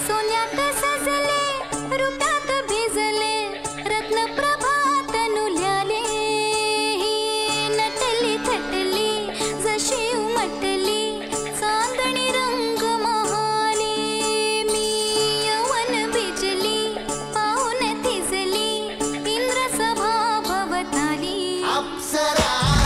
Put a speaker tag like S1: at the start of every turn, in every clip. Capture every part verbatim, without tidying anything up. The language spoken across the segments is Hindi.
S1: सोन्यात सजले रुप्यात भिजले रत्न प्रभात नुल्याले नटली थटली जशी उमटली चांदणी रंग महाली मी यवन भिजली पाहून थिजली इंद्र सभा भवताली
S2: अप्सरा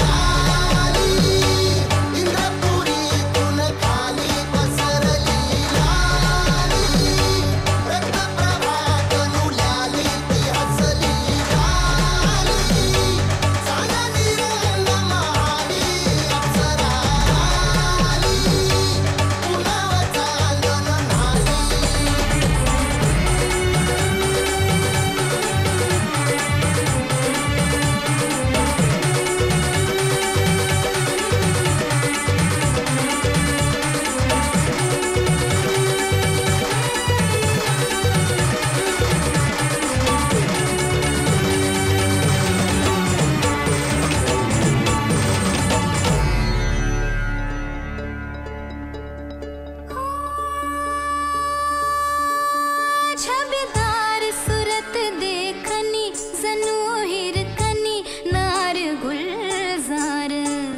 S1: छबेदार सूरत देखनी जणू हिरकनी नार गुलजार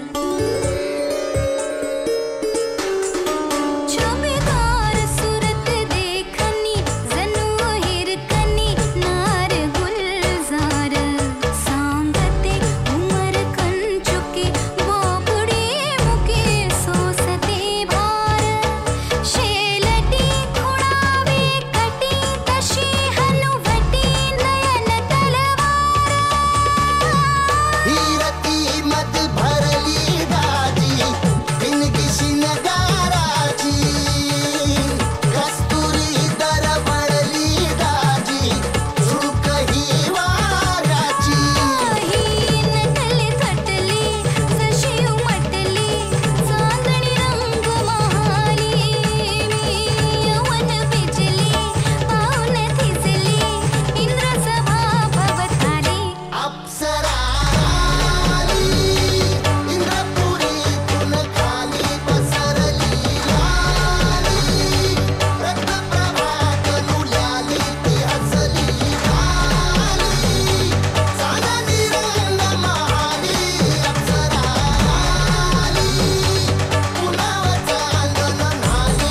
S1: छबेदार सूरत देखनी जणू हिरकनी नार गुलजार सांगते उमर कंचुके बोबडी मुके सोसते भार शेलटी खुणावे कटी तशी हनुवटी नयन तलवार
S2: हीरती मत भरली दाजी बिनकी शिनगाराची कस्तुरी दरवळली दाजी झुक ही वाराची
S1: ही नटली थटली जशी उमटली चांदणी रंग महाली मी यवन भिजली पाहून थिजली इंद्र सभा भवताली
S2: अप्सरा इंद्रपुरीतून खाली पसरली लाली रत्नप्रभात नुल्याली ती हसली गाली चांदणी रंग महाली अप्सरा पुन्हा चांदण न्हाली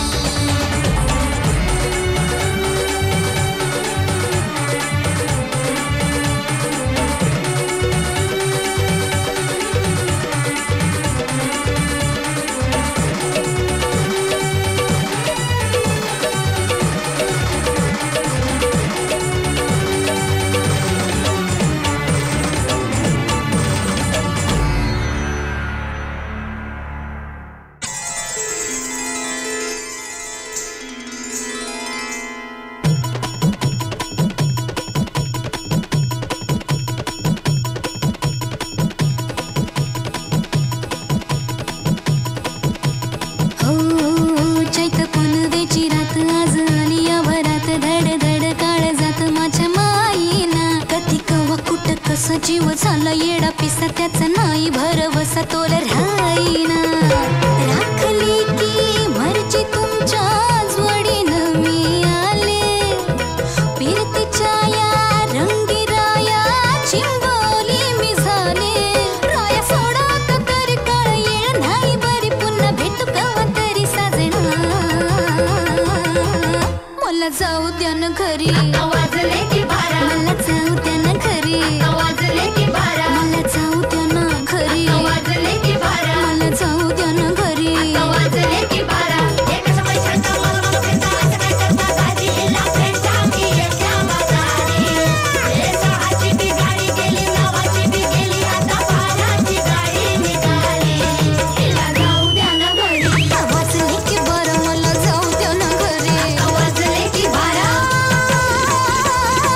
S1: हो चैत पुनवेची रात आज आली या भरात धड धड काळ जात माझ्या माईना कधी कवा कुठ कसा जीव झाला येडा पिसा त्याचा नाही भरवसा तोल राहीना राखली की मर्जी तुमच्या जोडीनं मी आले फिरतीच्या या रंगी राया चिंबोली मी झाले राया सोडा आता तरी काळ येळ नाही बरी पुन्हा भेटू कवा तरी साजना मला जाऊ द्या ना घरी
S3: वाजले की बारा
S1: मला जाऊ द्या ना घरी
S3: वाजले की बारा
S1: मला जाऊ द्या ना घरी
S3: वाजले की बारा
S1: मला जाऊ द्या ना घरी
S3: वाजले की बारा एक समय छंद मला मला फेटा असं काय करता दाजी हिला फेटा मी येत्या बाजारी हे सहाची बी गाडी गेली नावाची बी गेली आता बाराची गाडी निघाली हिला जाऊ द्या ना घरी
S1: वाजले की बरं मला जाऊ द्या ना घरी
S3: वाजले की बारा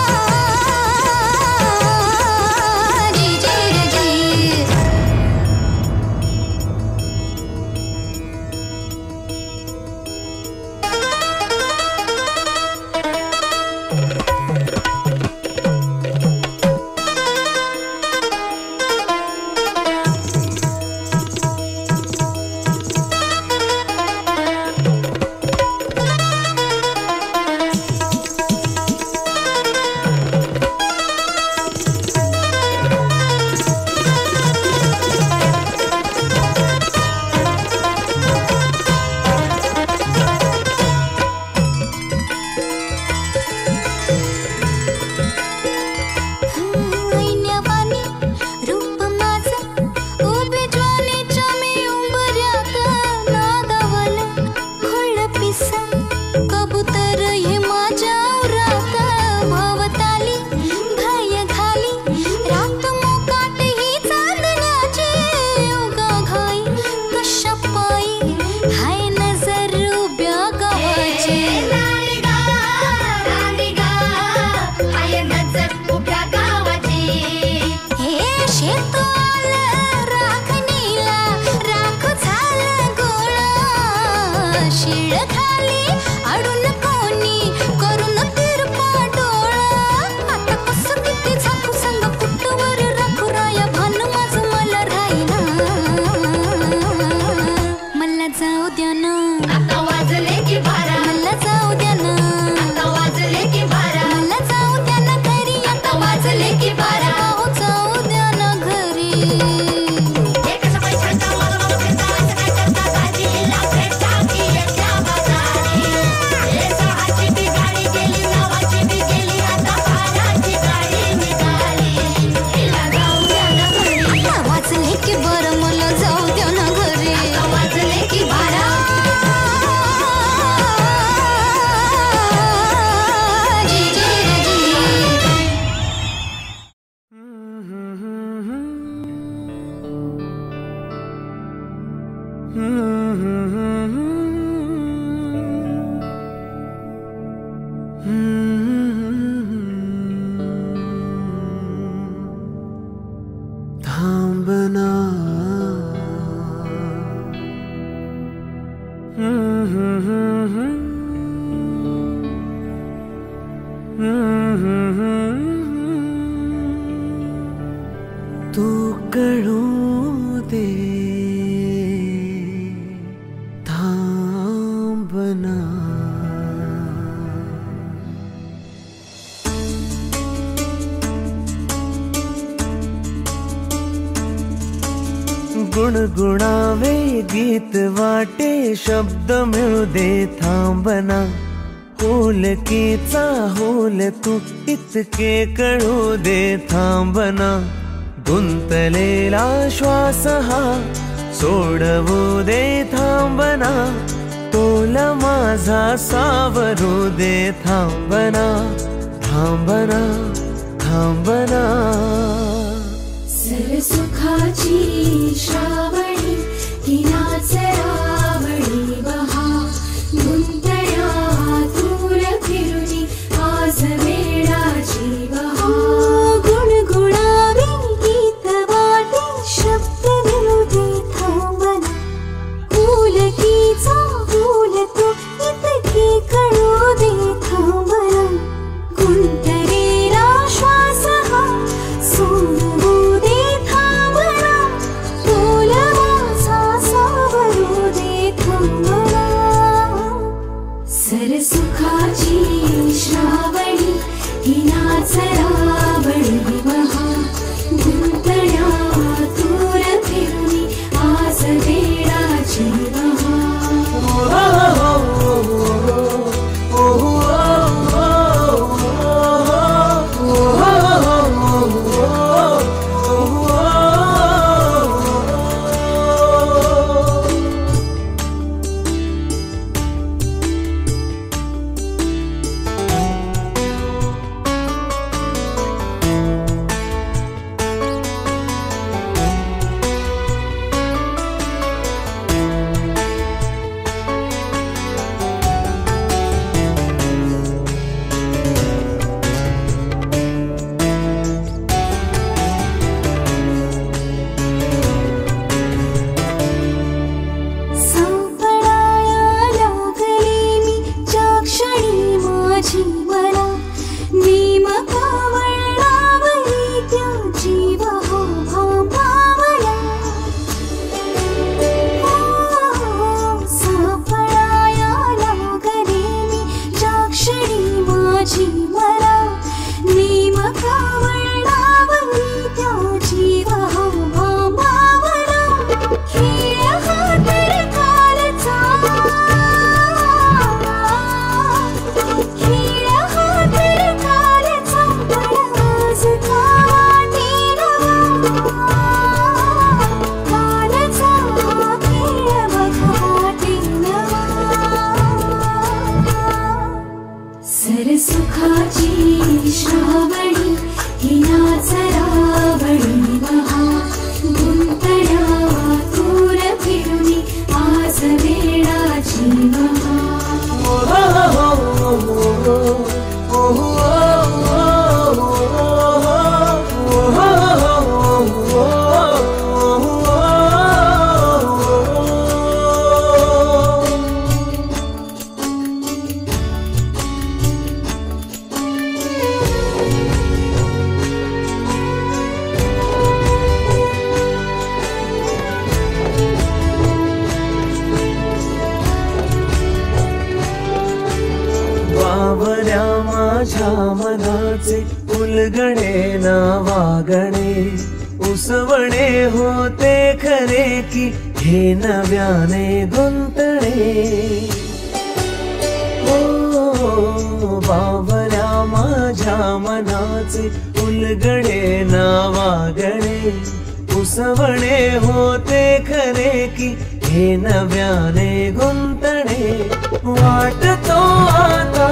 S1: तर हे माझ्या उरात भवताली भय घाली रात मोकाट ही चांदण्याची उगा घाई कशा पायी हाय नजर उभ्या गावाची
S3: राणीगा राणीगा हाय नजर उभ्या गावाची
S1: हे शेत आलं राखणीला राख झालं गोळा शिळ खाली अडून कोणी करून तिरपा डोळा आता कसं किती झाकू संग कुठवर राखू राया भान माझं मला राहीना मला जाऊ द्या ना
S3: आता वाजले की बारा
S1: मला जाऊ द्या ना
S3: आता वाजले की बारा
S1: मला जाऊ द्या ना घरी
S3: आता वाजले की बारा
S1: अहो जाऊ द्या ना घरी
S3: एक सवय छंदा मला मला फिरता असं काय करता दाजीला भेटता की एकट्या बाजारी हे सहाची बी गाडी गेली नवाची बी गेली आता बाराची गाडी निघाली हिला जाऊ द्या ना घरी
S1: वाचले की बरं मला जाऊ द्या ना घरी
S3: आता वाजले की बारा
S1: जी जी जी
S4: थांबना तू कळू दे थांबना गुणगुणावे गीत वाटे शब्द मिळू दे थांबना होलकीचा होल तू इतके कळू दे थांबना गुंतलेला श्वास हा सोडवू दे थांबना तोल माझा सावरू दे थांबना थांबना थांबना
S1: सरसुखाची श्रावणी तिनाच रावणी बहा गुंतण्या दूर फिरुनी आज वेळाची बहा गुणगुणावे गीत वाटे शब्द मिळू दे थांबना फुलकीचा फुल तो इतके कळू दे थांबना गुंतलेला श्वास हा सोडवू दे थांबना तोल माझा सावरू दे थांबना सरसुखाची श्रावणी हिनाच रावणी बहा गुंतण्या दूर फिरुनी आज वेळाची बहा
S4: बावऱ्या माझ्या मनाचे उलगडे ना वागणे उसवणे होते खरे की हे नव्याने गुंतणे हो बावऱ्या माझ्या मनाचे उलगडे ना वागणे उसवणे होते खरे की हे नव्याने गुंतणे वाटतो आता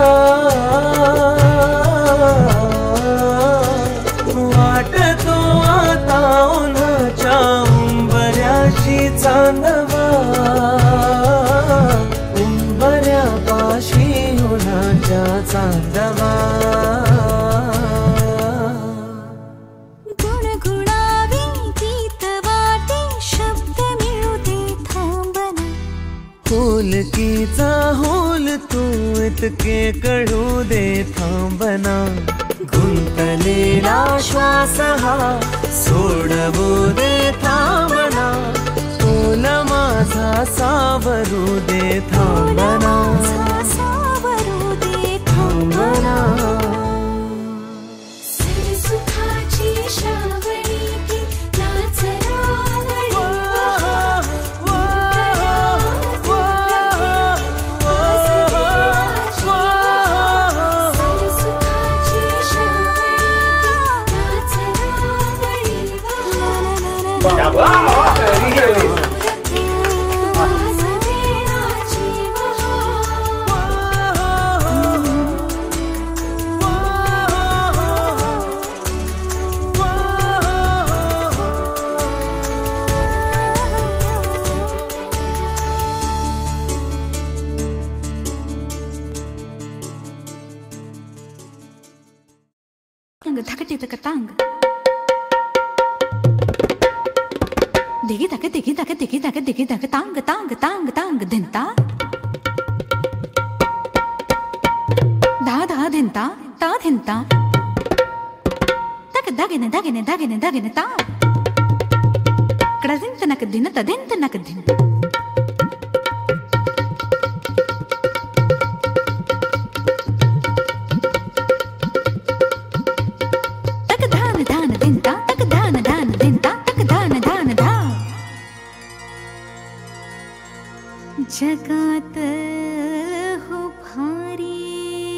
S4: वाटतो आता उन्हाच्या उंबऱ्याशी चांदवा उंबऱ्यापाशी उन्हाच्या चांदवा
S1: गुणगुणावी गीत वाटे शब्द मिळू दे थांबना
S4: होलकीचा होल तू इतके कळू दे थांबना गुंतलेला श्वास हा सोडवू दे थांबना तुला माझा सावरू दे थांबना
S1: सावरू दे थांबना सुखाची श्रावणी ती नाच रावणी धकटे तक तांग दिगी तक दिगी तक दिगी तक दिगी तक तांग तांग तांग तांग धिंता धा धा धिंता ता धिंता तक दगिने दगिने दगिने दगिने ता कडदिंत नक दिन तदिंत नक दिन जगात हो भारी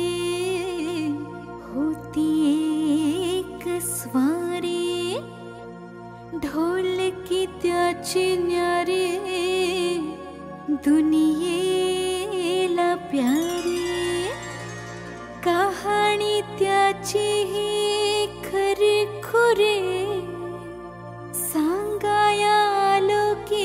S1: होती एक स्वारी ढोलकी त्याची न्यारी दुनियेला प्यारी कहाणी त्याची ही खरी खुरी सांगाया आलो की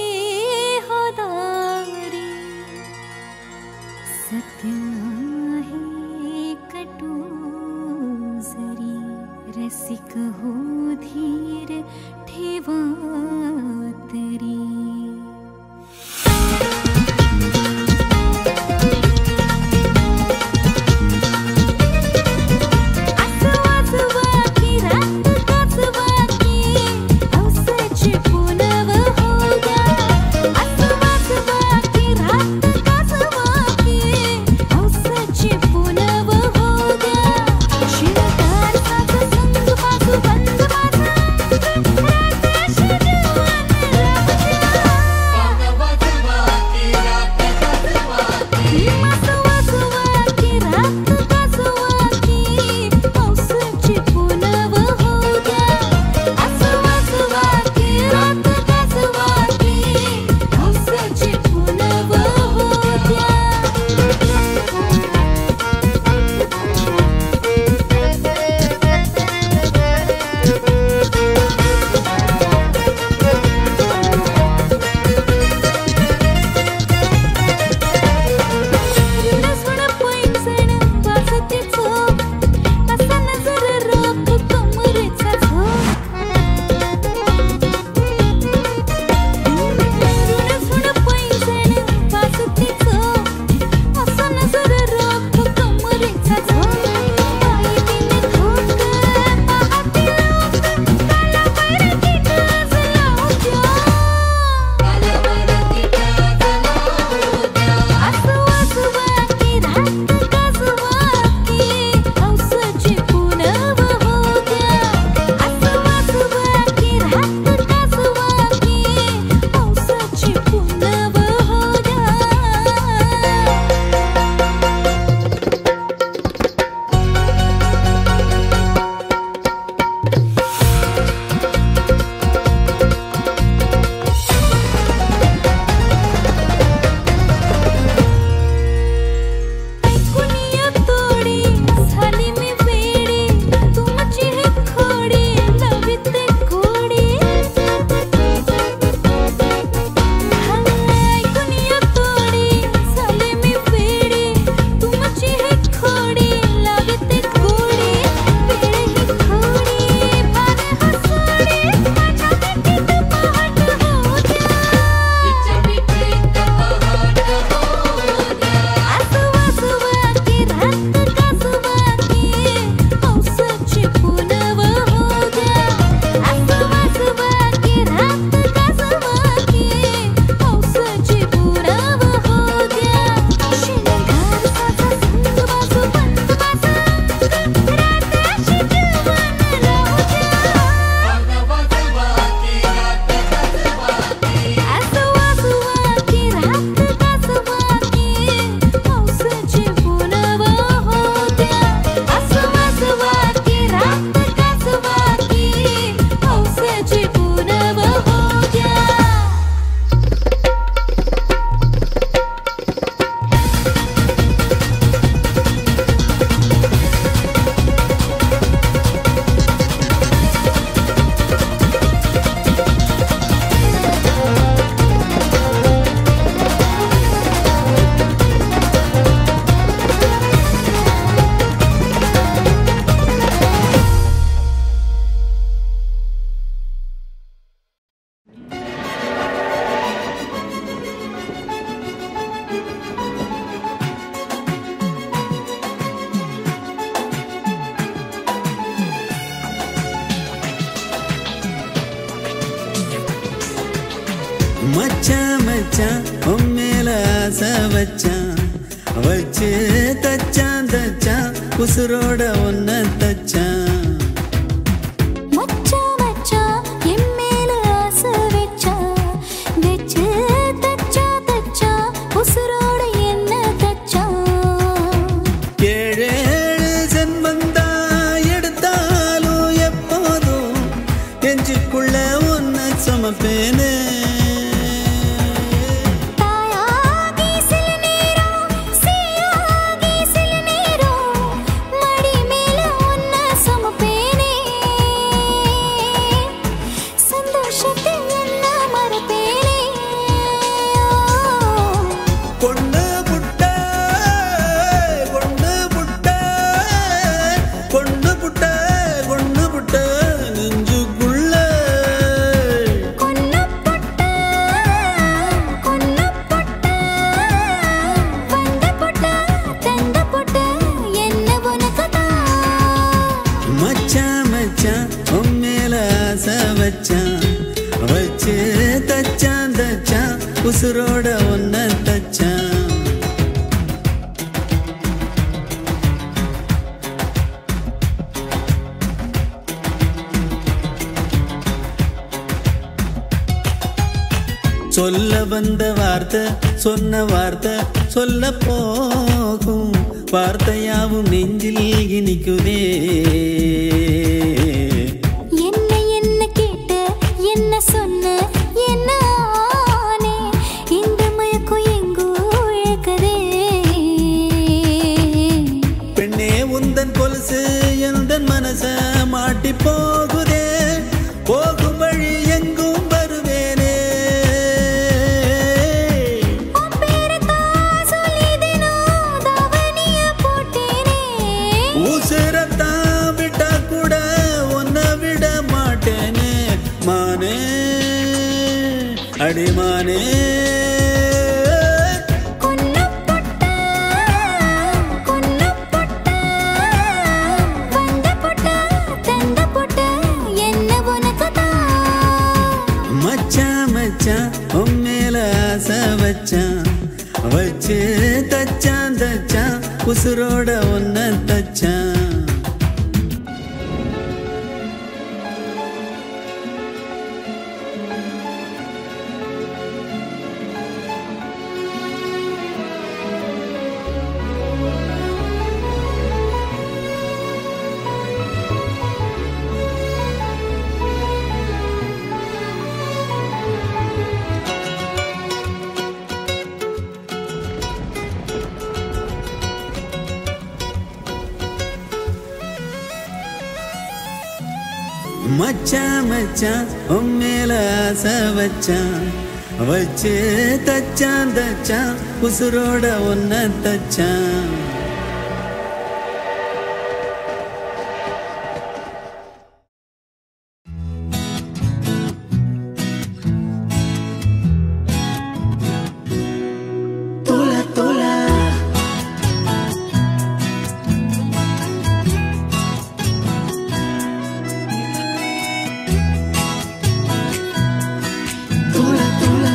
S1: सत्य आहे कटू जरी रसिक हो धीर ठेवा तरी Should
S5: மச்சான் உம்மேல ஆசை வச்சான் வச்சு தச்சான் தச்சான் உசுரோட ஒன்ன தச்சான்
S1: மச்சான் மச்சான் என் மேல ஆசை வச்சான் வச்சு தச்சான் தச்சான் உசுரோட என்ன தச்சான்
S5: ஏழேழு ஜென்மந்தா எடுத்தாலும் எப்போதும் நெஞ்சுக்குள்ள ஒன்ன சுமப்பேனே
S1: தாயாகி சில நேரம் சீயாகி சில நேரம் மடி மேல ஒன்ன சுமப்பேனே சந்தோஷத்தை என்ன மறப்பேனே
S5: பொண்ணு புட்ட பொண்ணு புட்ட பொண்ணு புட்ட பொண்ணு புட்ட நெஞ்சுக்குள்ள
S1: கொன்ன பொட்ட கொன்ன பொட்ட வந்த பொட்ட தந்த பொட்ட என்ன உனக்குதான்
S5: மச்சான் மச்சான் உம்மேல ஆசை வச்சான் வச்சு தச்சான் தச்சான் உசுரோட ஒன்ன தச்சான் சொல்ல வந்த வார்த்தை சொன்ன வார்த்தை சொல்ல போகும் வார்த்தையாவும் நெஞ்சில் இனிக்குதே
S1: என்ன என்ன கேட்ட என்ன சொன்ன என்ன ஆனே இந்த மயக்கம் எங்கோ இழக்கதே
S5: பெண்ணே உந்தன் கொலுசு எந்தன் மனச மாட்டி போகுதே போகும் வழி எங்கும் வருவேனே
S1: உன் பேரத்தான் சொல்லி தினம் தாவணிய போட்டேனே
S5: உசுரத்தான் விட்டா கூட ஒன்ன விட மாட்டேனே மானே அடிமானே
S1: கொன்ன பொட்ட கொன்ன பொட்ட வந்த பொட்ட தந்த பொட்ட என்ன உனக்குதான்
S5: மச்சான் மச்சான் உம்மேல ஆசை வச்சான் வச்சு தச்சான் தச்சான் உசுரோட ஒன்ன தச்சான் மச்சான் மச்சான் உம்மேல ஆசை வச்சான் வச்சு தச்சான் தச்சான் உசுரோட ஒன்ன தச்சான்
S2: तोला तोला तोला तोला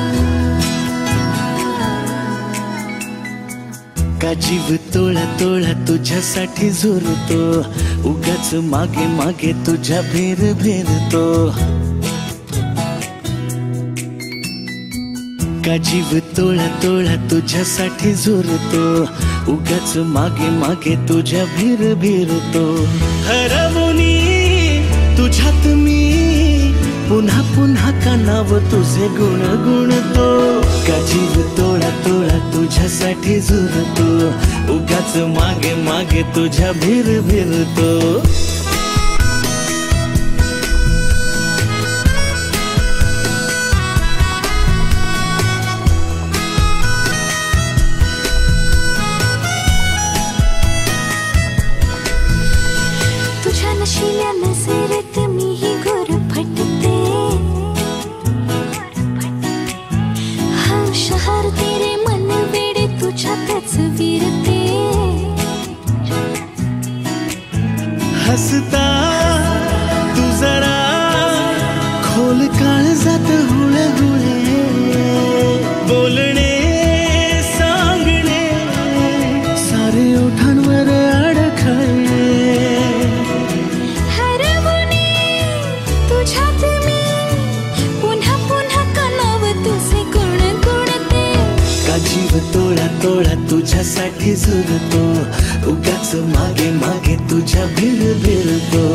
S6: का जीव तोळा तोळा तुझ्यासाठी झुरतो उगाच मागे मागे तुझ्या भेर भेरतो का जीव तोळा तोळा तुझ्यासाठी झुरतो उगाच मागे मागे तुझ्या भेर भेरतो हरवुनी तुझ्यात मी पुन्हा पुन्हा का नाव तुझे गुण गुणतो का जीव तोळा तोळा तुझ्यासाठी झुरतो उगाच मागे मागे तुझ्या भेर भेरतो
S1: तुझ्या नशिल्या नजरेत मीही गुरफटते हा शहर तेरे मन वेडे तुझ्यातच विरते
S6: हसता तू जरा खोल काळजात हुळहुळे बोल कानांवर अडखळे
S1: हरवणे तुझ्यात मी पुन्हा पुन्हा कानाव तुझे गुण गुणते
S6: का जीव तोळा तोळा तुझ्यासाठी झुरतो उगाच मागे मागे तुझ्या भिर भिरतो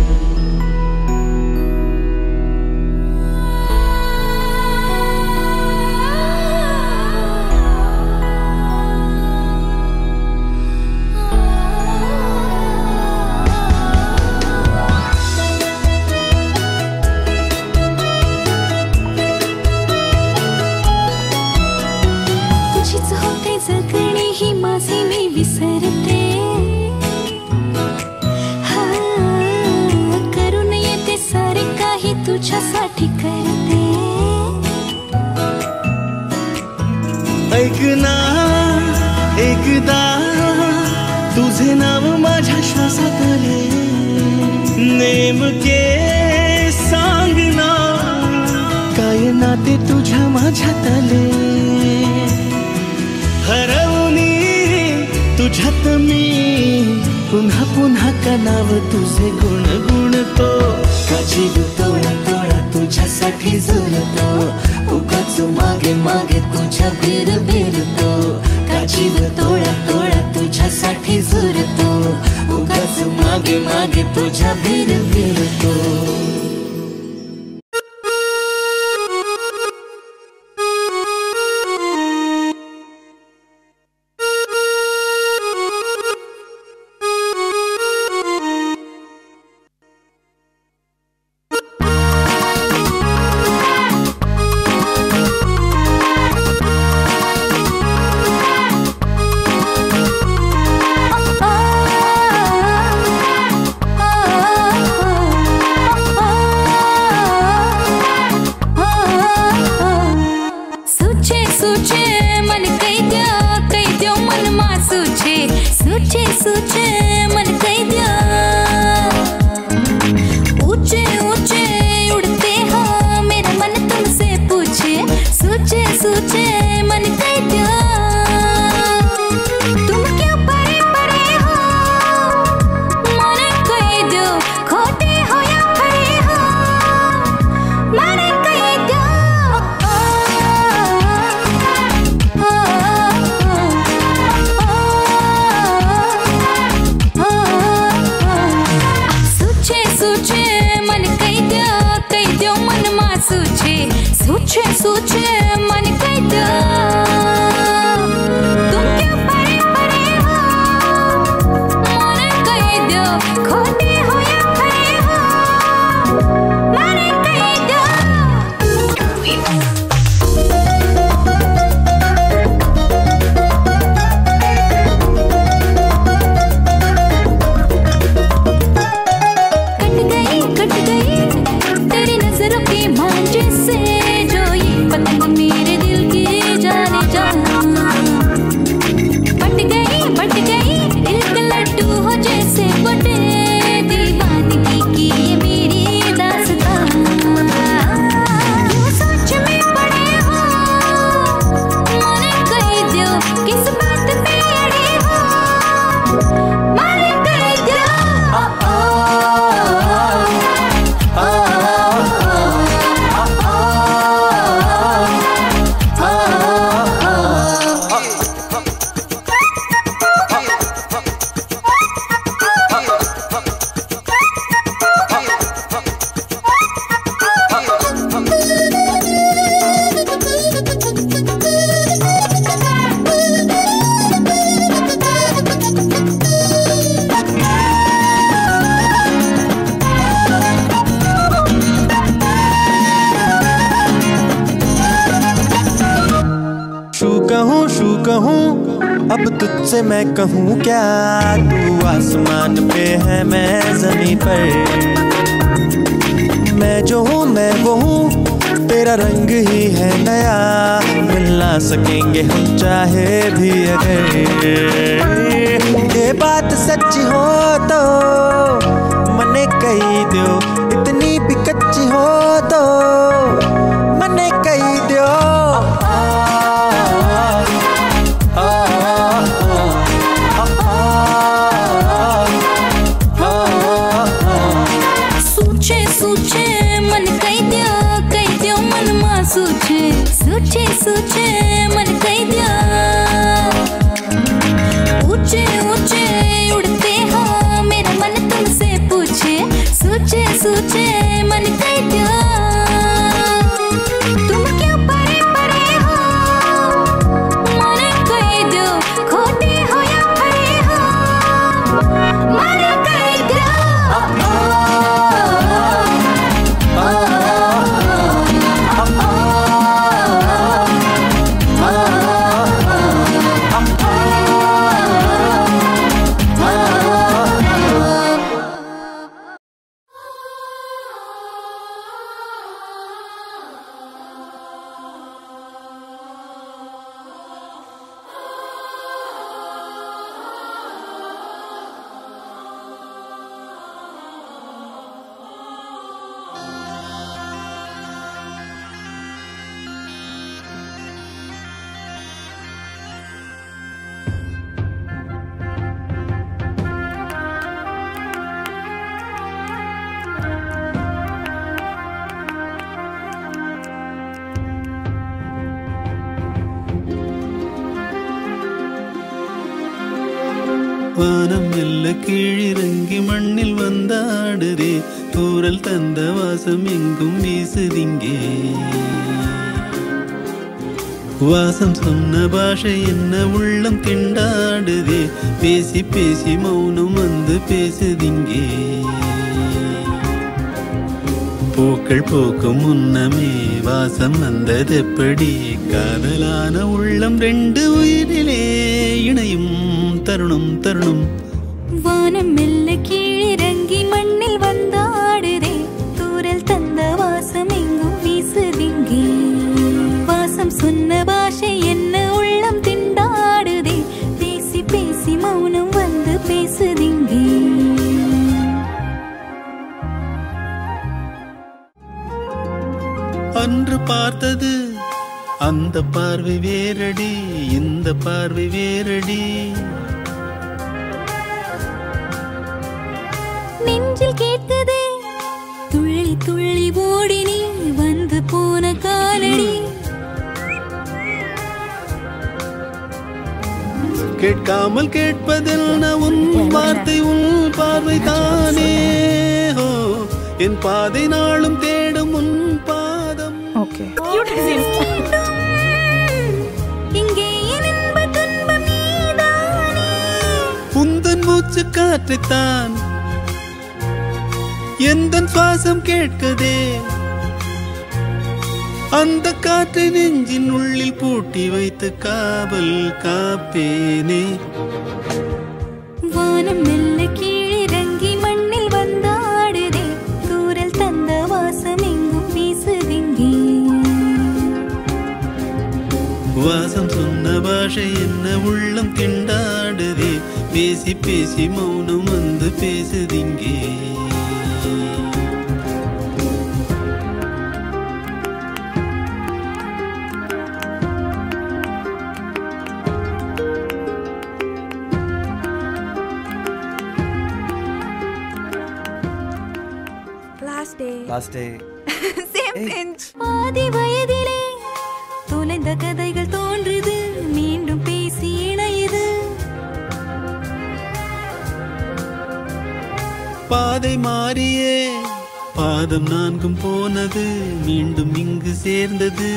S1: तुझ्यासाठी करते
S6: ऐक ना एकदा तुझे नाव माझ्या श्वासात आले नेमके सांग ना काय नाते तुझ्या माझ्यात आले हरवणी तुझ्यात मी पुन्हा पुन्हा का नाव तुझे गुण गुणतो का जीव तोळा तोळा तुझ्यासाठी झुरतो उगाच मागे मागे तुझ्या भिर भिरतो का जीव तोळा तोळा तुझ्यासाठी झुरतो उगाच मागे मागे तुझ्या भिर भिरतो
S7: अब तुझसे मैं कहूँ क्या, तू आसमान पे है मैं ज़मीं पर। मैं जो हूँ मैं वो हूँ, तेरा रंग ही है नया, मिल ना सकेंगे हम चाहे भी अगर। ये बात सच्ची हो तो मने कही दो, इतनी भी कच्ची हो तो मने कही दो। आ, आ, आ, आ, आ, आ,
S5: மெல்ல கீழிறங்கி மண்ணில் வந்தாடுதே தூரல் தந்த வாசம் எங்கும் வீசுதிங்கே வாசம் சொன்ன பாஷை என்ன உள்ளம் திண்டாடுதே பேசி பேசி மௌனம் வந்து பேசுதிங்கே பூக்கள் பூக்கும் முன்னமே வாசம் வந்தது எப்படி காதலான உள்ளம் ரெண்டு உயிரிலே இணையும் தருணம் தருணம்
S1: வானம் மெல்ல கீழிறங்கி மண்ணில் வந்தாடுதே தூரல் தந்த வாசம் எங்கும் வீசுதிங்கே வாசம் சொன்ன பாஷை என்ன உள்ளம் திண்டாடுதே பேசி பேசி மௌனம் வந்து பேசுதிங்கே
S5: அன்று பார்த்தது அந்த பார்வை வேரடி இந்த பார்வை வேரடி
S1: நெஞ்சில் கேட்குதே துள்ளி துள்ளி ஓடி நீ வந்து போன காலடி
S5: கேட்காமல் கேட்பதில் உன் வார்த்தை உன் பார்வை தானே ஹோ என் பாதை நாளும் தேடும் உன் பாதம்
S1: இங்கே இன்ப துன்பம் நீதானே
S5: உந்தன் மூச்சு காற்றைத்தான் எந்தன் சுவாசம் கேட்கதே அந்த காற்றை நெஞ்சின் உள்ளில் பூட்டி வைத்து காவல் காப்பேனே
S1: வானம் மெல்ல கீழிறங்கி மண்ணில் வந்தாடுதே தூரல் தந்த வாசம் எங்கும் வீசுதிங்கே
S5: வாசம் சொன்ன பாஷை என்ன உள்ளம் திண்டாடுதே பேசி பேசி மௌனம் வந்து பேசுதிங்கே
S7: Last day.
S8: Same bench.
S1: பாதி வயதிலே தொலைந்த கதைகள் தோன்றுது மீண்டும் பேசி இணையுது
S5: பாதை மாறியே பாதம் நான்கும் போனது மீண்டும் இங்கு சேர்ந்தது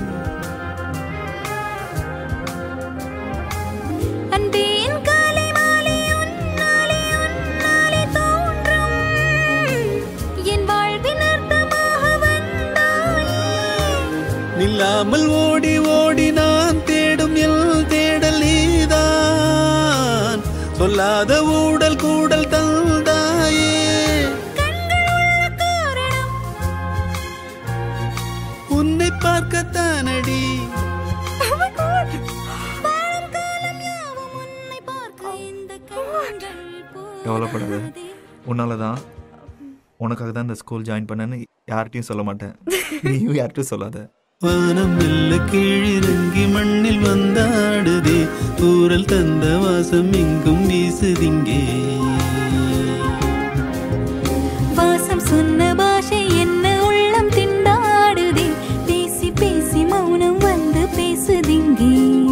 S1: அன்பேன் காலை மாலை உன்னாலே உன்னாலே தோன்றும் என் வாழ்வின் அர்த்தமாக வந்தாயே
S5: நில்லாமல் ஓடி ஓடி நான் தேடும் எல் தேடல் நீதான் சொல்லாத ஊடல் கூடல் தந்தாயே
S1: கண்கள் உள்ள காரணம்
S5: உன்னை பார்க்கத்தானடி
S1: வாழும் காலம் யாவும் உன்னை பார்க்க இந்த கண்கள்
S9: கவலைப்படாத
S1: போகாதே.
S9: உன்னால தான் உனக்காக தான் இந்த ஸ்கூல் ஜாயின் பண்ணேன்னு யார்கிட்டையும் சொல்ல மாட்டேன் நீயும் யார்கிட்டையும் சொல்லாத
S5: வானம் மெல்ல கீழிறங்கி மண்ணில் வந்தாடுதே தூரல் தந்த வாசம் எங்கும் வீசுதிங்கே
S1: வாசம் சொன்ன பாஷை என்ன உள்ளம் திண்டாடுதே பேசி பேசி மௌனம் வந்து பேசுதிங்கே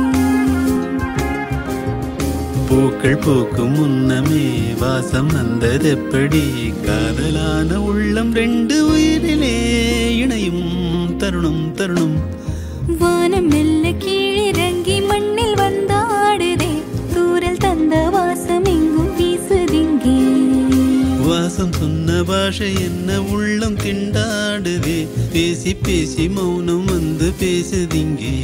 S5: பூக்கள் பூக்கும் முன்னமே வாசம் வந்தது எப்படி காதலான உள்ளம் ரெண்டு உயிரிலே இணையும் தருணம் தருணம்
S1: வானம் மெல்ல கீழிறங்கி மண்ணில் வந்தாடுதே தூரல் தந்த வாசம் எங்கும் வீசுதிங்கே
S5: வாசம் சொன்ன பாஷை என்ன உள்ளம் திண்டாடுதே பேசி பேசி மௌனம் வந்து பேசுதிங்கே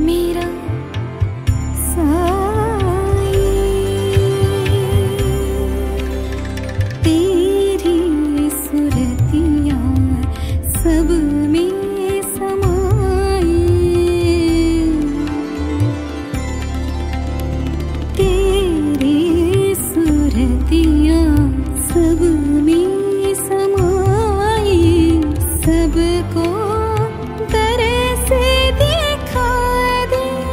S1: मेरा साई, तेरी सुरतियाँ सब में समाई, तेरी सुरतियाँ सब में समाई, सबको तरह से दिखा दे।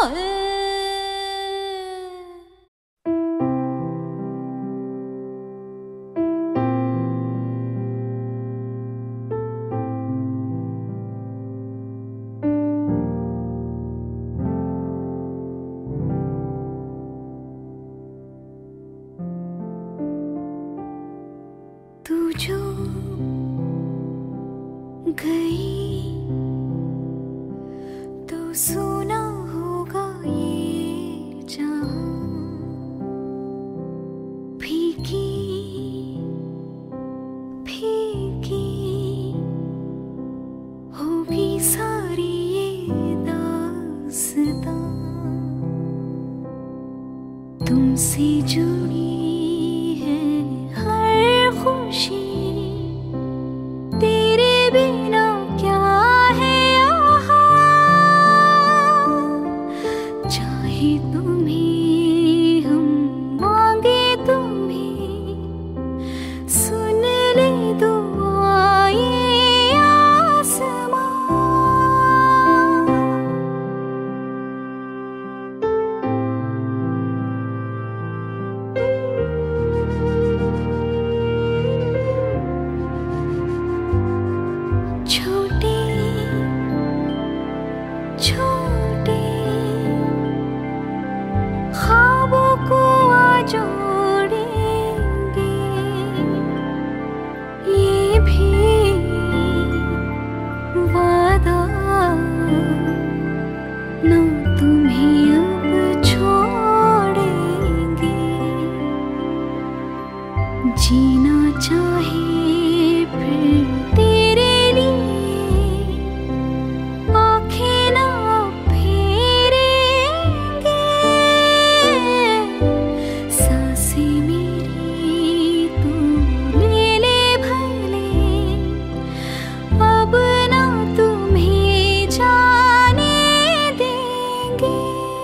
S1: तू जो गई तो सुना होगा ये जहां, फीकी फीकी होगी सारी ये दास्तां, तुमसे जुड़ी है हर खुशी, तेरे बिना क्या है यहाँ, चाहे तुम्हें हम मांगे तुम्हें, सुन ले दुआएं आसमां। छोटे छोटे ख्वाबों को आज जोड़ेंगे, ये भी वादा ना तुम्हें अब छोड़ेंगे, जीना चाहे फिर तेरे लिए आँखें ना फेरेंगे, सांसें मेरी तू ले ले भले, अब ना तुम्हें जाने देंगे।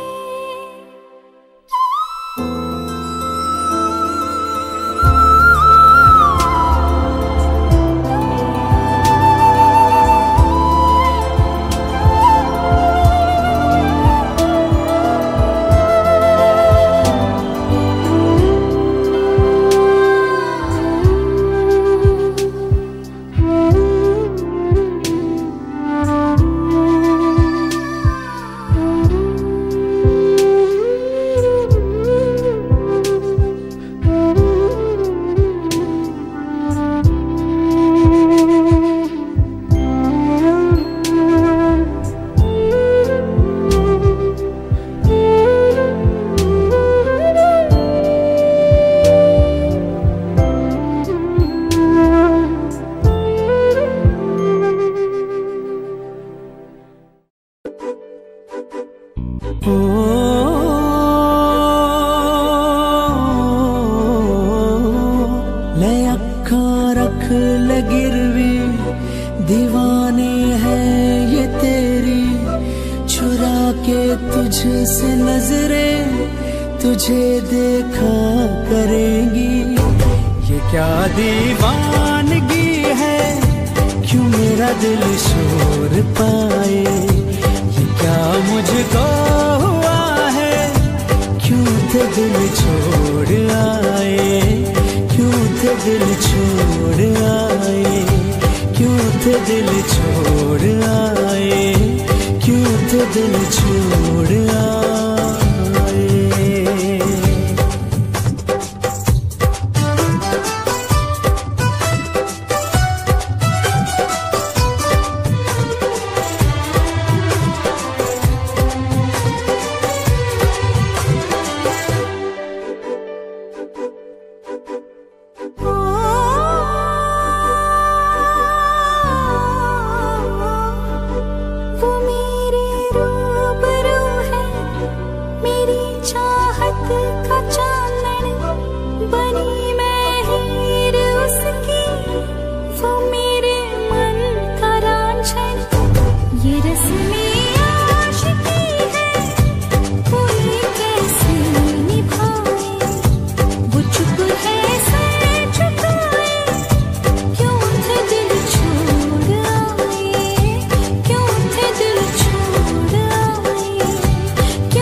S2: ले अखा रख ले गिरवी, दीवाने हैं ये तेरी, चुरा के तुझसे नजरें तुझे देखा करेंगी। ये क्या दीवानगी है, क्यों मेरा दिल शोर पाए, ये क्या मुझको हुआ है, क्यों थे दिल छोड़ आए, क्यों थे दिल छोड़ आए, क्यों थे दिल छोड़ आए, क्यों थे दिल छोड़ आए।
S1: वो मेरे रूबरू है, मेरी चाहत का चांदन, बनी मैं हीर उसकी, वो मेरे मन का रांझन, ये रस्में आशिकी है, कोई कैसे निभाए, वो चुप है सर झुकाए, क्यों थे दिल छोड़ आए, क्यों थे दिल छोड़ आए,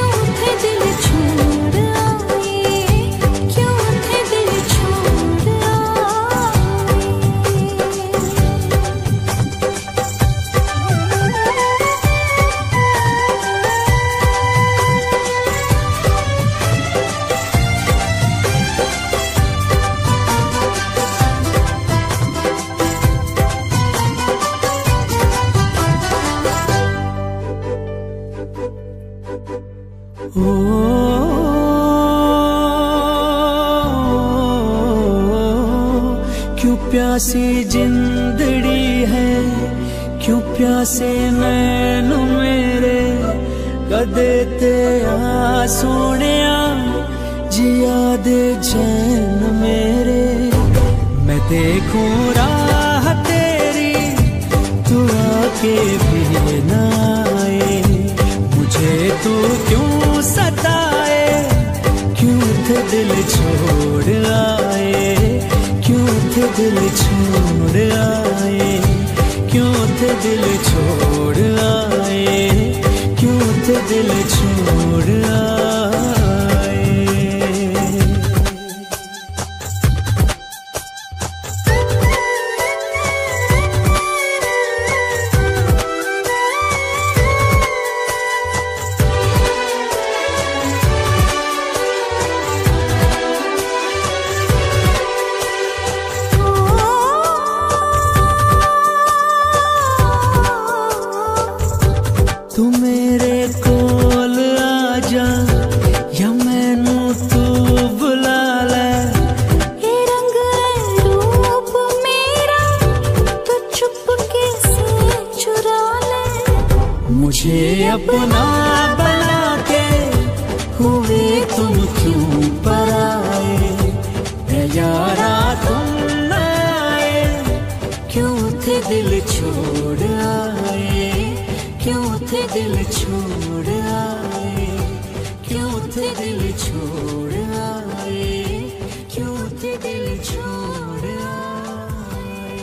S2: क्यों प्यासी जिंदड़ी है, क्यों प्यासे नैन मेरे, कदे ते आ सोनिया जिया दे चैन मेरे। मैं देखूं राह तेरी, तू आके भी ना आए, मुझे तू क्यों सताए, क्यों थे दिल छोड़ आए, क्यों थे दिल छोड़ आए, क्यों थे दिल छोड़ आए, क्यों थे दिल छोड़ आए। तू मेरे कोल आजा या मैनू तू बुला ले,
S1: ये रंग है रूप मेरा, तू चुपके से चुरा ले।
S2: मुझे अपना बना के हुए तुम क्यों पराए, ऐ यारा तुम न आए, क्यों थे दिल छोड़ आए, क्यों थे दिल छोड़ आए, क्यों थे दिल छोड़ आए, क्यों थे दिल छोड़ आए।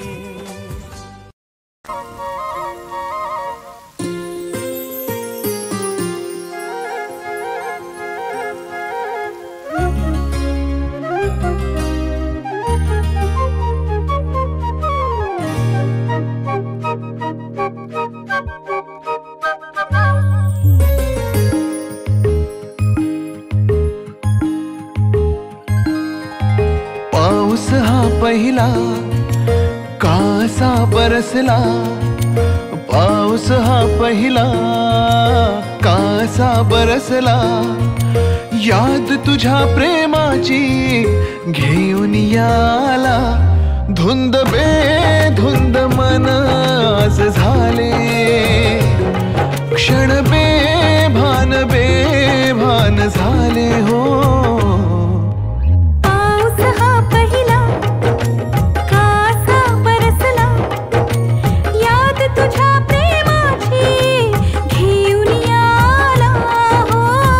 S7: पाऊस हा पहिला कासा बरसला, पाऊस हा पहिला कासा बरसला, याद तुझ्या प्रेमाची घेऊन याला, धुंद बेधुंद मन आज झाले, क्षण बेभान बेभान झाले हो।
S1: पाऊस हा पहिला कासा बरसला, याद तुझ्या प्रेमाची घेऊन याला हो।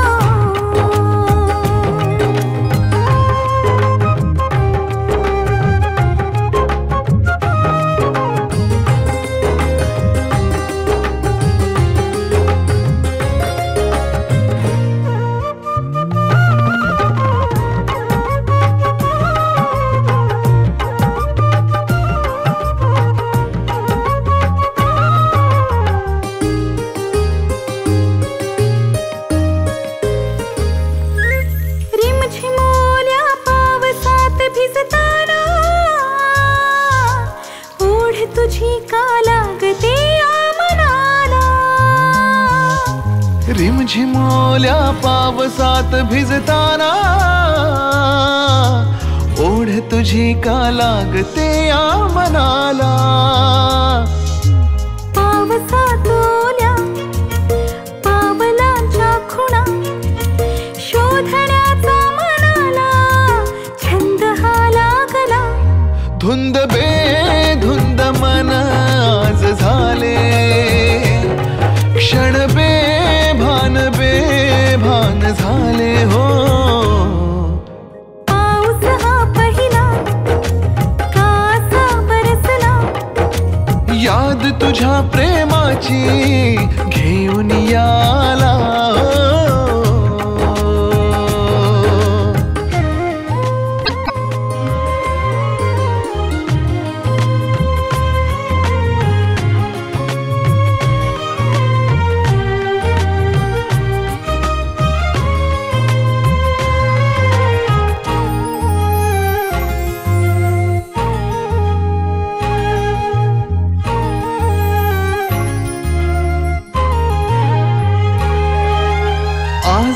S1: रिमझिमोल्या पावसात भिजताना, ओढ तुझी का लागते या मनाला।
S7: रिमझिमोल्या पावसात भिजताना, ओढ तुझी का लागते या मनाला।
S1: पावसात ओल्या पावलांच्या खुणा, शोधण्याचा मनाला छंद हा लागला,
S7: धुंद बेधुंद मन आज झाले, क्षण बेभान बेभान झाले हो।
S1: पाऊस हा पहिला कासा बरसला,
S7: याद तुझ्या प्रेमाची घेऊन याला।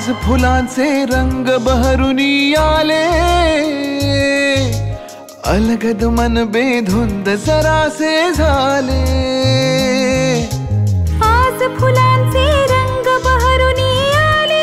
S7: आज फुलांचे रंग बहरुनी आले, अलगद मन बेधुंद जरासे झाले.
S1: आज फुलांचे रंग बहरुनी आले,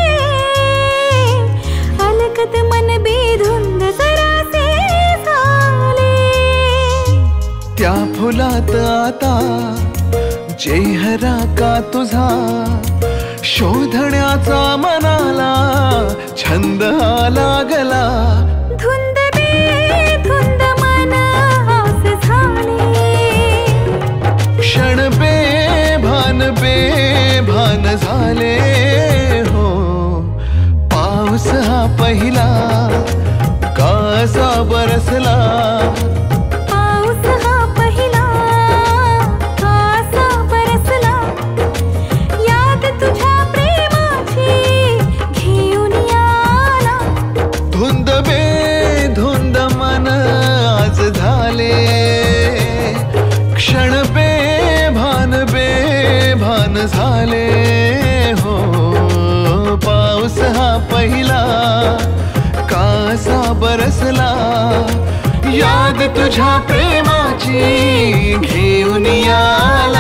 S1: अलगद मन बेधुंद जरासे झाले.
S7: त्या फुलात आता चेहरा का तुझा शोधण्याचा मनाला छंद लागला.
S1: धुंद बेधुंद मन आस झाले,
S7: क्षण बेभान बेभान झाले. हो पाऊस हा पहिला कसा बरसला,
S1: पाऊस हा पहिला कसा बरसला. याद तुझ्या प्रेमाची घेऊन आला.
S7: धुंद बेधुंद मन आज झाले, क्षण बेभान बेभान झाले. हो पाऊस हा पहिला कसा बरसला. याद तुझ्या प्रेमाची घेऊन आला.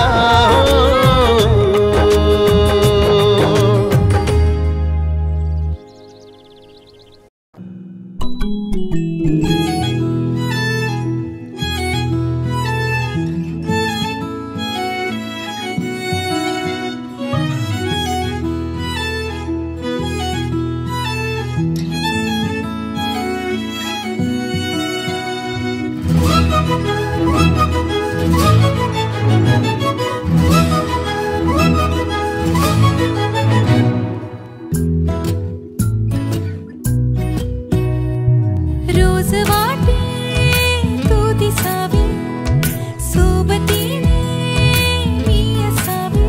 S1: रोज वाटे तू दिसावी, सोबतीने मी असावी.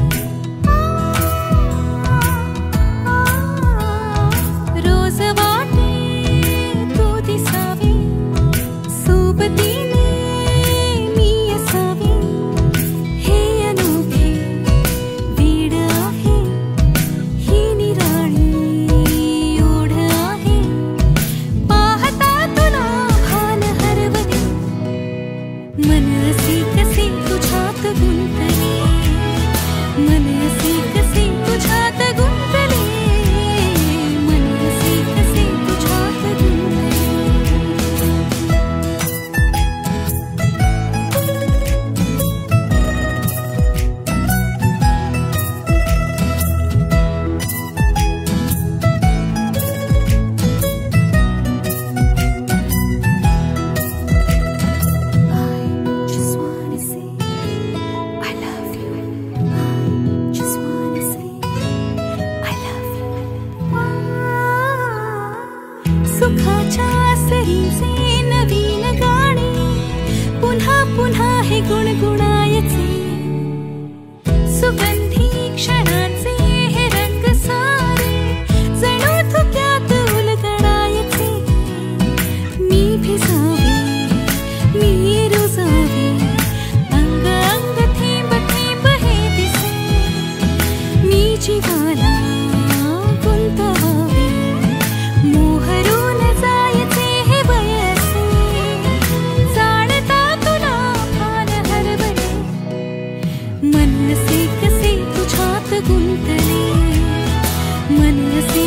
S1: रोज वाटे तू दिसावी, सोबतीने मी असावी. हे अनोखे वीड आहे, ही निराळी ओढ आहे. पाहता तुला भान हरवले, मन असे कसे तुझ्यात गुंतले. मन असे कसे तुझ्यात गुंतले, मन असे कसे तुझ्यात गुंतले. I just wanna say I love you. I just wanna say I love you. सुखाच्या सरीचे नवीन गाणे पुन्हा पुन्हा हे गुणगुणायचे. सुगंधी क्षणांचे हे रंग सारे जणू थुक्यात उलगडायचे. मी भिजावे, मी रुजावे, अंग अंग थेंब थेंब हे दिसे. मी जीवाला गुंतवावे, मोहरून जायचे हे बयसे. जाणता तुला भान हरवले, मन असे कसे तुझ्यात गुंतले. मन असे